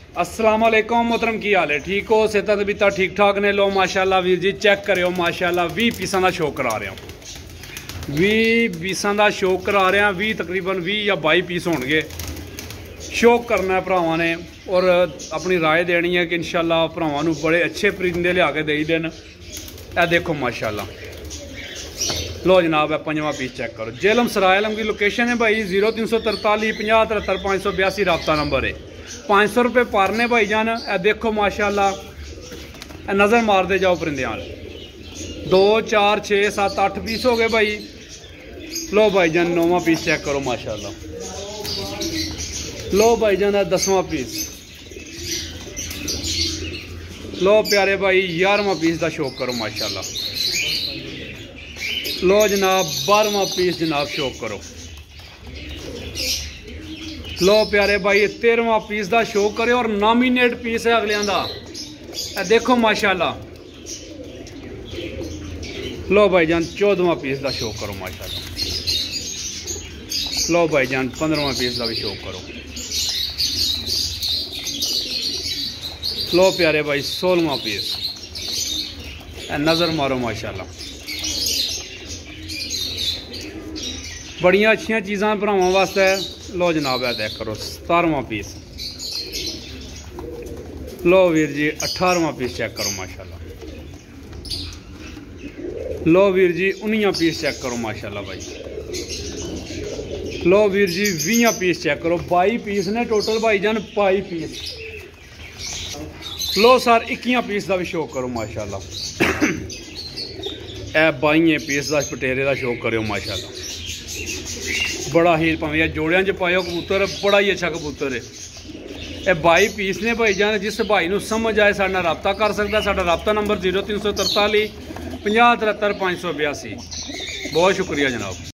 अस्सलाम वालेकुम मोहतरम, की हाल है? ठीक हो? सेहत तबीयत ठीक ठाक ने? लो माशाल्लाह वीर जी चेक करो माशाल्लाह 20 पीसा का शो करा रहे हैं। 20 पीसा का शो करा रहे हैं। 20 तकरीबन 20 या 22 पीस होंगे। शो करना है भरावां ने और अपनी राय देनी है कि इंशाल्लाह भरावां नूं बड़े अच्छे परिंदे लिया के देई देन। ए देखो माशाल्लाह, लो जनाब है 5वां पीस चेक करो। जेलम सराय आलम की लोकेशन है भाई 0343 50 73 582 रबता नंबर है। 500 रुपये पर ने भाई जान। ए देखो माशाल्लाह, नज़र मारते जाओ परिंदे। 2 4 6 7 8 पीस हो गए भाई। लो भाई जान 9वां पीस चेक करो माशाल्लाह। लो भाई जान 10वां पीस। लो प्यारे भाई 11वां पीस का शौक करो माशाल्लाह। लो जनाब 12वां पीस जनाब शौक करो। लो प्यारे भाई 13वां पीस का शौक करे और नॉमिनेट पीस है अगलियां दा। देखो माशाल्लाह। लो भाई जान 14वां पीस का शौक करो माशाल्लाह। लो भाई जान 15वां पीस का भी शौक करो। लो प्यारे भाई 16वां पीस। नज़र मारो माशाल्लाह, बड़िया अच्छी चीज़ा भरावां वास्ते। लो जनाब है देख करो 17वां पीस। लो वीर जी 18वां पीस चेक करो माशाल्लाह। लो वीर जी 19वां पीस चेक करो माशाल्लाह भाई। लो वीर जी 20वां पीस चेक करो। 22 पीस ने टोटल भाई जान 22 पीस। लो सर 21वां पीस का भी शौक करो माशाल्लाह। ए 22 पीस का पटेरे का शौक करो माशाल्लाह। बड़ा ही भावें जोड़ियां च पायो कबूतर, बड़ा ही अच्छा कबूतर है। ये 22 पीस ने भाई जान। जिस भाई नूं समझ आए साडे नाल रबता कर सकता। साडा रबता नंबर 0343 50 73 582। बहुत शुक्रिया जनाब।